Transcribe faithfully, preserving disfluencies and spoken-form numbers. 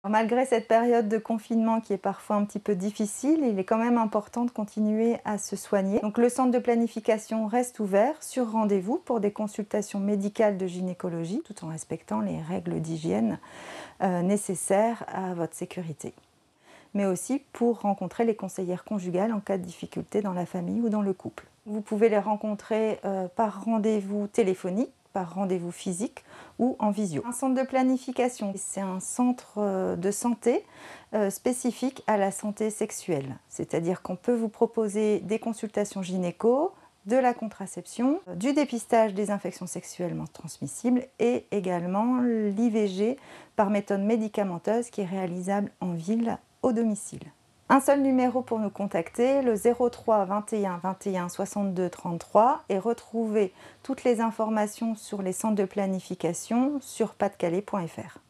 Malgré cette période de confinement qui est parfois un petit peu difficile, il est quand même important de continuer à se soigner. Donc le centre de planification reste ouvert sur rendez-vous pour des consultations médicales de gynécologie, tout en respectant les règles d'hygiène euh, nécessaires à votre sécurité. Mais aussi pour rencontrer les conseillères conjugales en cas de difficulté dans la famille ou dans le couple. Vous pouvez les rencontrer euh, par rendez-vous téléphonique, par rendez-vous physique ou en visio. Un centre de planification, c'est un centre de santé euh, spécifique à la santé sexuelle. C'est-à-dire qu'on peut vous proposer des consultations gynéco, de la contraception, du dépistage des infections sexuellement transmissibles et également l'I V G par méthode médicamenteuse qui est réalisable en ville au domicile. Un seul numéro pour nous contacter, le zéro trois vingt et un vingt et un soixante-deux trente-trois, et retrouver toutes les informations sur les centres de planification sur pas de calais point F R.